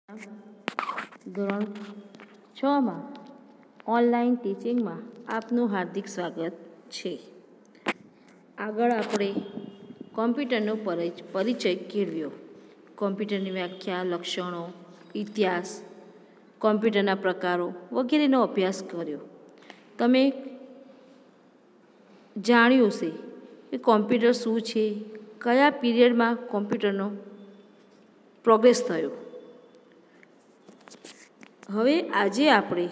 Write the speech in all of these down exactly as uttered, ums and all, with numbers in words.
ધોરણ છમાં ઓનલાઈન ટીચિંગમાં આપનું હાર્દિક સ્વાગત છે. આગળ આપણે કોમ્પ્યુટરનો પરિચય કેળવ્યો. કોમ્પ્યુટરની વ્યાખ્યા, લક્ષણો, ઇતિહાસ, કોમ્પ્યુટરના પ્રકારો વગેરેનો અભ્યાસ કર્યો. તમે જાણ્યું છે કે કોમ્પ્યુટર શું છે, કયા પીરિયડમાં કોમ્પ્યુટરનો પ્રોગ્રેસ થયો. હવે આજે આપણે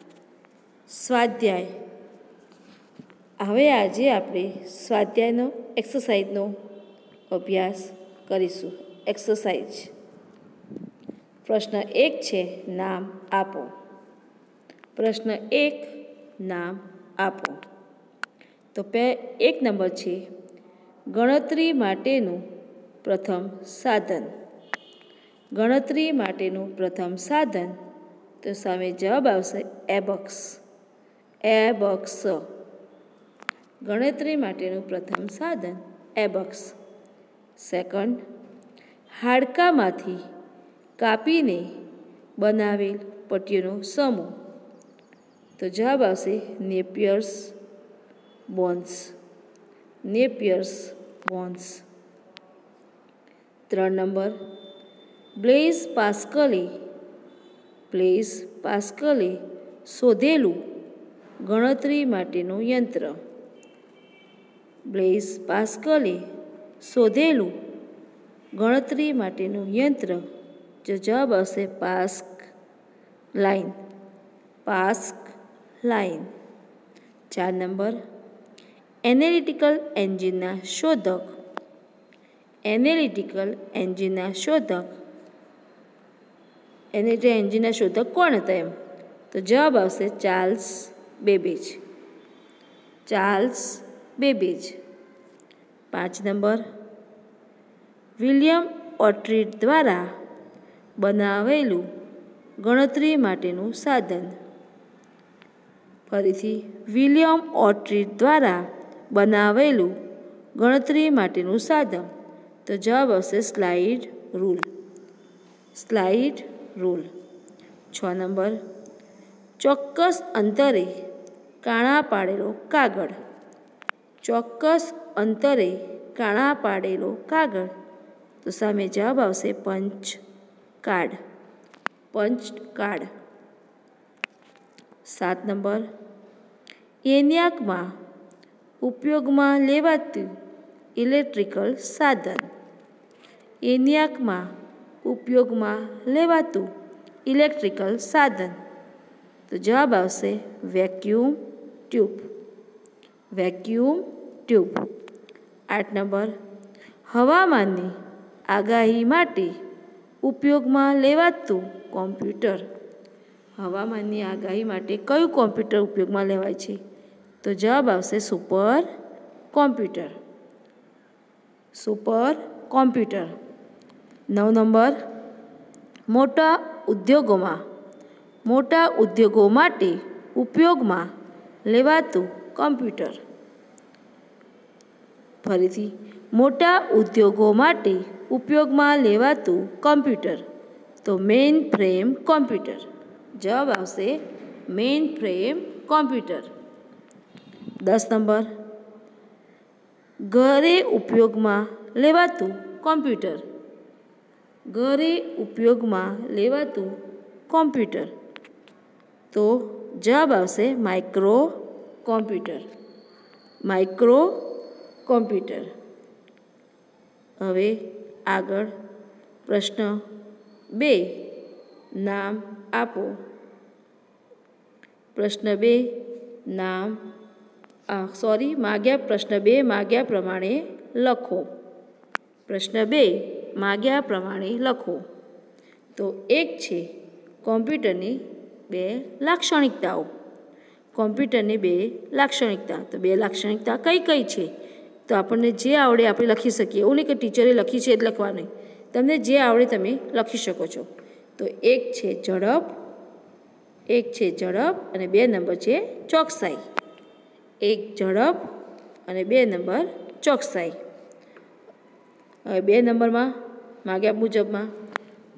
સ્વાધ્યાય હવે આજે આપણે સ્વાધ્યાયનો એક્સરસાઇઝનો અભ્યાસ કરીશું. એક્સરસાઇઝ પ્રશ્ન એક છે, નામ આપો. પ્રશ્ન એક, નામ આપો. તો પે એક નંબર છે, ગણતરી માટેનું પ્રથમ સાધન. ગણતરી માટેનું પ્રથમ સાધન, તો સામે જવાબ આવશે એબક્સ. એબક્સ ગણતરી માટેનું પ્રથમ સાધન એબક્સ. સેકન્ડ, હાડકામાંથી કાપીને બનાવેલ પટ્ટીઓનો સમૂહ, તો જવાબ આવશે નેપિયર્સ બોન્સ. Napier's bones. ત્રણ નંબર, બ્લેઝ પાસ્કલે બ્લેઝ પાસ્કલે શોધેલું ગણતરી માટેનું યંત્ર. બ્લેઝ પાસ્કલે શોધેલું ગણતરી માટેનું યંત્ર, જો જવાબ આવશે પાસ્ક લાઈન. Pascaline. ચાર નંબર, એનાલિટિકલ એન્જિનના શોધક. એનાલિટિકલ એન્જિનના શોધક એનાલિટિકલ એન્જિનના શોધક કોણ હતા એમ? તો જવાબ આવશે ચાર્લ્સ બેબેજ. Charles Babbage. પાંચ નંબર, વિલિયમ ઓટ્રીડ દ્વારા બનાવેલું ગણતરી માટેનું સાધન. ફરીથી, વિલિયમ ઓટ્રીડ દ્વારા બનાવેલું ગણતરી માટેનું સાધન, તો જવાબ આવશે સ્લાઇડ રૂલ. Slide rule. છ નંબર, ચોક્કસ અંતરે કાણા પાડેલો કાગળ. ચોક્કસ અંતરે કાણા પાડેલો કાગળ, તો સામે જવાબ આવશે પંચ કાર્ડ. Punch card. સાત નંબર, એન્યાકમાં ઉપયોગમાં લેવાતું ઇલેક્ટ્રિકલ સાધન. એન્યાકમાં ઉપયોગમાં લેવાતું ઇલેક્ટ્રિકલ સાધન, તો જવાબ આવશે વેક્યુમ ટ્યુબ. Vacuum tube. આઠ નંબર, હવામાનની આગાહી માટે ઉપયોગમાં લેવાતું કોમ્પ્યુટર. હવામાનની આગાહી માટે કયું કોમ્પ્યુટર ઉપયોગમાં લેવાય છે? તો જવાબ આવશે સુપર કોમ્પ્યુટર. Super computer. નવ નંબર, મોટા ઉદ્યોગોમાં મોટા ઉદ્યોગો માટે ઉપયોગમાં લેવાતું કોમ્પ્યુટર. ફરીથી, મોટા ઉદ્યોગો માટે ઉપયોગમાં લેવાતું કોમ્પ્યુટર, તો મેઇન ફ્રેમ કોમ્પ્યુટર. જવાબ આવશે મેઇન ફ્રેમ કોમ્પ્યુટર. દસ નંબર, ઘરે ઉપયોગમાં લેવાતું કોમ્પ્યુટર. ઘરે ઉપયોગમાં લેવાતું કોમ્પ્યુટર, તો જવાબ આવશે માઇક્રો કોમ્પ્યુટર. Micro computer. હવે આગળ પ્રશ્ન બે, નામ આપો. પ્રશ્ન બે, નામ સોરી માગ્યા પ્રશ્ન બે માગ્યા પ્રમાણે લખો. પ્રશ્ન બે માગ્યા પ્રમાણે લખો. તો એક છે, કોમ્પ્યુટરની બે લાક્ષણિકતાઓ. કોમ્પ્યુટરની બે લાક્ષણિકતા. તો બે લાક્ષણિકતા કઈ કઈ છે? તો આપણને જે આવડે આપણે લખી શકીએ. એવું નહીં કે ટીચરે લખી છે એટલે લખવાની. તમને જે આવડે તમે લખી શકો છો. તો એક છે ઝડપ. એક છે ઝડપ અને બે નંબર છે ચોકસાઈ. એક ઝડપ અને બે નંબર ચોકસાઈ. હવે બે નંબરમાં માગ્યા મુજબમાં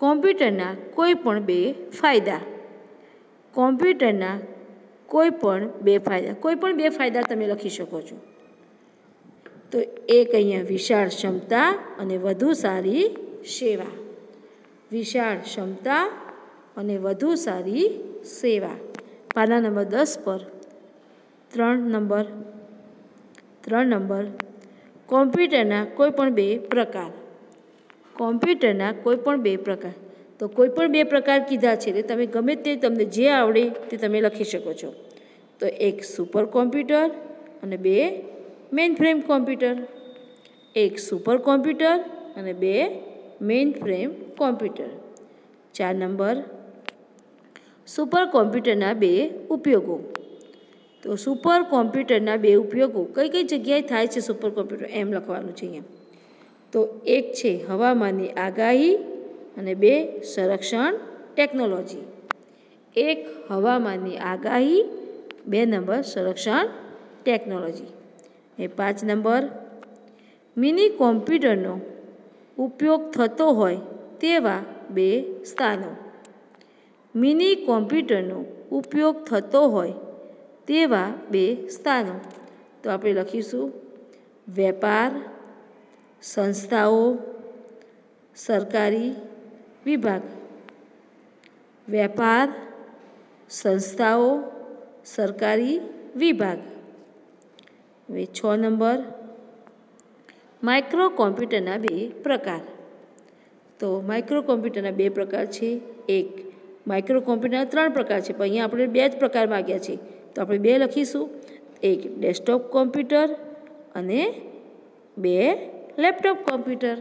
કોમ્પ્યુટરના કોઈ પણ બે ફાયદા. કોમ્પ્યુટરના કોઈ પણ બે ફાયદા કોઈ પણ બે ફાયદા તમે લખી શકો છો. તો એક અહીંયા વિશાળ ક્ષમતા અને વધુ સારી સેવા. વિશાળ ક્ષમતા અને વધુ સારી સેવા. પાના નંબર દસ પર ત્રણ નંબર ત્રણ નંબર કોમ્પ્યુટરના કોઈ પણ બે પ્રકાર. કોમ્પ્યુટરના કોઈ પણ બે પ્રકાર. તો કોઈ પણ બે પ્રકાર કીધા છે એટલે તમે ગમે તે તમને જે આવડે તે તમે લખી શકો છો. તો એક સુપર કોમ્પ્યુટર અને બે મેઇન ફ્રેમ કોમ્પ્યુટર. એક સુપર કોમ્પ્યુટર અને બે મેઇન ફ્રેમ કોમ્પ્યુટર. ચાર નંબર સુપર કોમ્પ્યુટરના બે ઉપયોગો. તો સુપર કોમ્પ્યુટરના બે ઉપયોગો કઈ કઈ જગ્યાએ થાય છે સુપર કોમ્પ્યુટર એમ લખવાનું છે અહીંયા. તો એક છે હવામાનની આગાહી અને બે સંરક્ષણ ટેકનોલોજી. એક હવામાનની આગાહી, બે નંબર સંરક્ષણ ટેકનોલોજી. એ પાંચ નંબર મિની કોમ્પ્યુટરનો ઉપયોગ થતો હોય તેવા બે સ્થાનો. મિની કોમ્પ્યુટરનો ઉપયોગ થતો હોય તેવા બે સ્થાનો. તો આપણે લખીશું વેપાર, સંસ્થાઓ, સરકારી વિભાગ. વેપાર, સંસ્થાઓ, સરકારી વિભાગ. હવે છ નંબર માઇક્રો કોમ્પ્યુટરના બે પ્રકાર. તો માઇક્રો કોમ્પ્યુટરના બે પ્રકાર છે. એક માઇક્રો કોમ્પ્યુટરના ત્રણ પ્રકાર છે પણ અહીંયા આપણે બે જ પ્રકાર માગ્યા છે તો આપણે બે લખીશું. એક ડેસ્કટોપ કોમ્પ્યુટર અને બે લેપટોપ કોમ્પ્યુટર.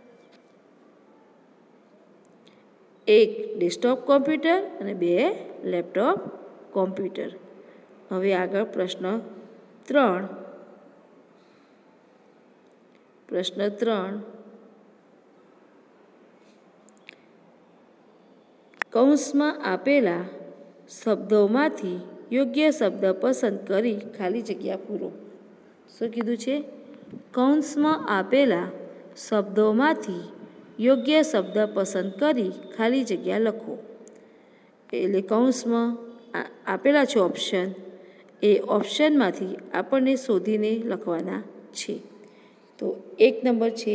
એક ડેસ્કટોપ કોમ્પ્યુટર અને બે લેપટોપ કોમ્પ્યુટર. હવે આગળ પ્રશ્ન ત્રણ. પ્રશ્ન ત્રણ કૌંસમાં આપેલા શબ્દોમાંથી યોગ્ય શબ્દ પસંદ કરી ખાલી જગ્યા પૂરો. શું કીધું છે? કૌંસમાં આપેલા શબ્દોમાંથી યોગ્ય શબ્દ પસંદ કરી ખાલી જગ્યા લખો. એટલે કૌંસમાં આપેલા છે ઓપ્શન, એ ઓપ્શનમાંથી આપણને શોધીને લખવાના છે. તો એક નંબર છે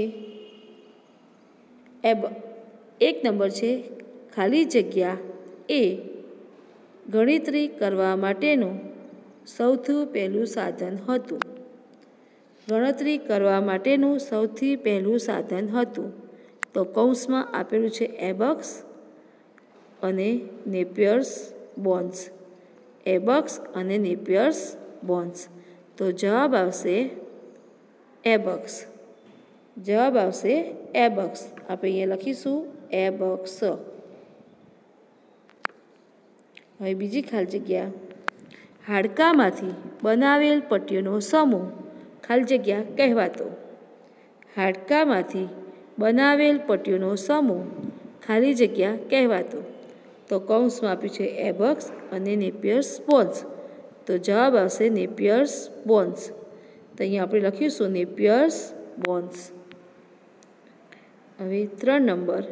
એબ એક નંબર છે ખાલી જગ્યા એ ગણતરી કરવા માટેનું સૌથી પહેલું સાધન હતું. ગણતરી કરવા માટેનું સૌથી પહેલું સાધન હતું. તો કૌંસમાં આપેલું છે એબક્સ અને નેપિયર્સ બોન્સ. એબક્સ અને નેપિયર્સ બોન્સ. તો જવાબ આવશે એબક્સ. જવાબ આવશે એબક્સ. આપણે અહીંયા લખીશું એબક્સ. હવે બીજી ખાલી જગ્યા હાડકામાંથી બનાવેલ પટ્ટીઓનો સમૂહ ખાલી જગ્યા કહેવાતો. હાડકામાંથી બનાવેલ પટ્ટીઓનો સમૂહ ખાલી જગ્યા કહેવાતો. તો કૌંસમાં આપ્યું છે એબક્સ અને નેપિયર્સ બોન્સ. તો જવાબ આવશે નેપિયર્સ બોન્સ. તો અહીંયા આપણે લખીશું નેપિયર્સ બોન્સ. હવે ત્રણ નંબર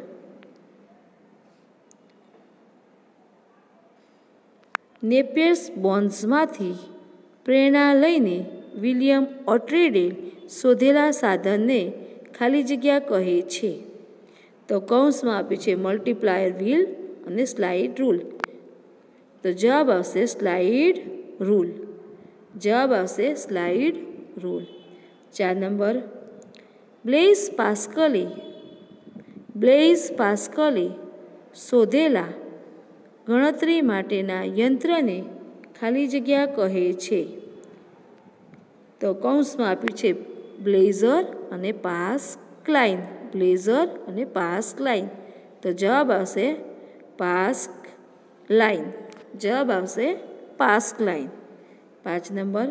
નેપિયર્સ બોન્સમાંથી પ્રેરણા લઈને વિલિયમ ઓટ્રેડે શોધેલા સાધનને ખાલી જગ્યા કહે છે. તો કૌંસમાં આપ્યું છે મલ્ટીપ્લાયર વ્હીલ અને સ્લાઇડ રૂલ. તો જવાબ આવશે સ્લાઇડ રૂલ. જવાબ આવશે સ્લાઇડ રૂલ. ચાર નંબર બ્લેઝ પાસ્કલે બ્લેઝ પાસ્કલે શોધેલા ગણતરી માટેના યંત્રને ખાલી જગ્યા કહે છે. તો કૌંસમાં આપ્યું છે બ્લેઝર અને પાસ્કલાઇન. બ્લેઝર અને પાસ્કલાઇન. તો જવાબ આવશે પાસ્કલાઇન. જવાબ આવશે પાસ્કલાઇન. પાંચ નંબર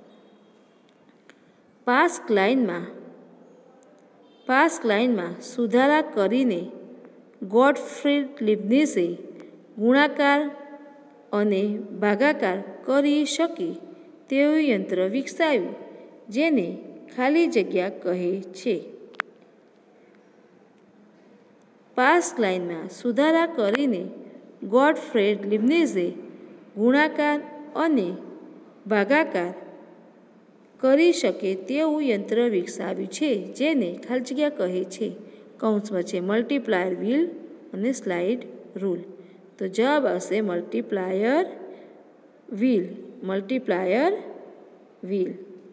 પાસ્કલાઇનમાં પાસ્કલાઇનમાં સુધારા કરીને ગોટફ્રીડ લીબનીઝે ગુણાકાર અને ભાગાકાર કરી શકે તેવું યંત્ર વિકસાવ્યું જેને ખાલી જગ્યા કહે છે. પાસ્ટ લાઇનમાં સુધારા કરીને ગોટફ્રેડ લીબનિઝે ગુણાકાર અને ભાગાકાર કરી શકે તેવું યંત્ર વિકસાવ્યું છે, જેને ખાલી જગ્યા કહે છે. કૌંસમાં છે મલ્ટીપ્લાયર વ્હીલ અને સ્લાઇડ રૂલ. તો જવાબ આવશે મલ્ટીપ્લાયર વ્હીલ. Multiplier wheel.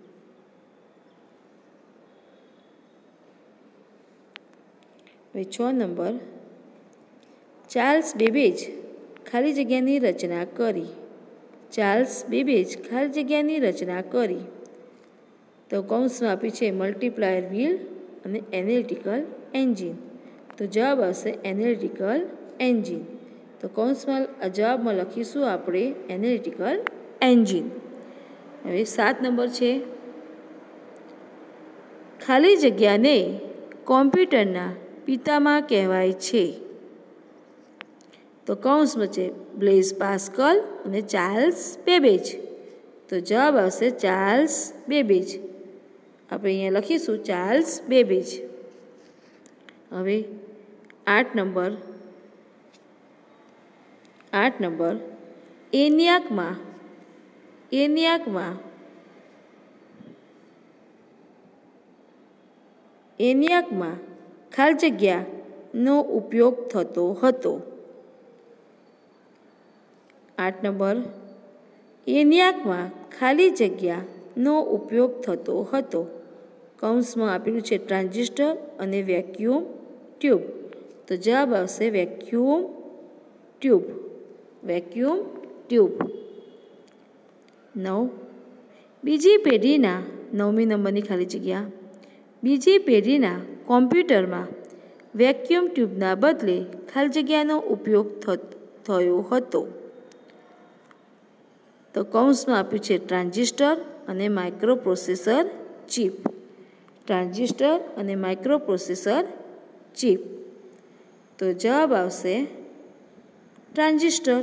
હવે છ નંબર, ચાર્લ્સ બેબેજ ખાલી જગ્યાની રચના કરી. ચાર્લ્સ બેબેજ ખાલી જગ્યાની રચના કરી. તો કૌંસમાં આપ્યું છે મલ્ટીપ્લાયર વ્હીલ અને એનાલિટિકલ એન્જિન. તો જવાબ આવશે એનાલિટિકલ એન્જિન. તો કૌંસમાં જવાબમાં લખીશું આપણે એનાલિટિકલ એન્જિન. હવે સાત નંબર છે, ખાલી જગ્યાને કોમ્પ્યુટરના પિતામાં કહેવાય છે. તો કૌંસમાં છે બ્લેઝ પાસ્કલ અને ચાર્લ્સ બેબેજ. તો જવાબ આવશે ચાર્લ્સ બેબેજ. આપણે અહીંયા લખીશું ચાર્લ્સ બેબેજ. હવે આઠ નંબર, આઠ નંબર એનિયાકમાં એનિયાકમાં એનિયાકમાં ખાલી જગ્યાનો ઉપયોગ થતો હતો. આઠ નંબર એનિયાકમાં ખાલી જગ્યાનો ઉપયોગ થતો હતો. કૌંસમાં આપેલું છે ટ્રાન્ઝિસ્ટર અને વેક્યુમ ટ્યુબ. તો જવાબ આવશે વેક્યુમ ટ્યુબ. Vacuum tube. નવ, બીજી પેઢીના નવમી નંબરની ખાલી જગ્યા, બીજી પેઢીના કોમ્પ્યુટરમાં વેક્યુમ ટ્યુબના બદલે ખાલી જગ્યાનો ઉપયોગ થયો હતો. તો કૌંસમાં આપ્યું છે ટ્રાન્ઝિસ્ટર અને માઇક્રોપ્રોસેસર ચિપ. ટ્રાન્ઝિસ્ટર અને માઇક્રોપ્રોસેસર ચિપ. તો જવાબ આવશે ટ્રાન્ઝિસ્ટર.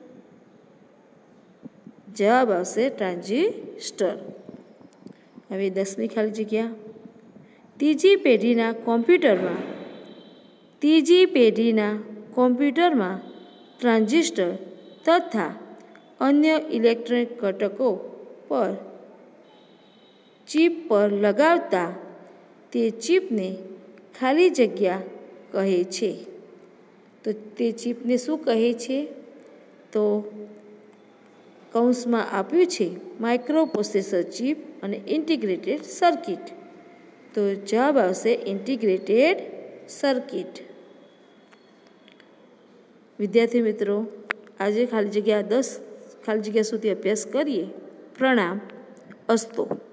જવાબ આવશે ટ્રાન્ઝિસ્ટર. હવે દસમી ખાલી જગ્યા, ત્રીજી પેઢીના કોમ્પ્યુટરમાં ત્રીજી પેઢીના કોમ્પ્યુટરમાં ટ્રાન્ઝિસ્ટર તથા અન્ય ઇલેક્ટ્રોનિક ઘટકો પર ચિપ પર લગાવતા તે ચિપને ખાલી જગ્યા કહે છે. તો તે ચિપને શું કહે છે? તો કૌંસમાં આપ્યું છે માઇક્રોપ્રોસેસર ચિપ અને ઇન્ટિગ્રેટેડ સર્કિટ. તો જવાબ આવશે ઇન્ટિગ્રેટેડ સર્કિટ. વિદ્યાર્થી મિત્રો, આજે ખાલી જગ્યા દસ ખાલી જગ્યા સુધી અભ્યાસ કરીએ. પ્રણામ. અસ્તુ.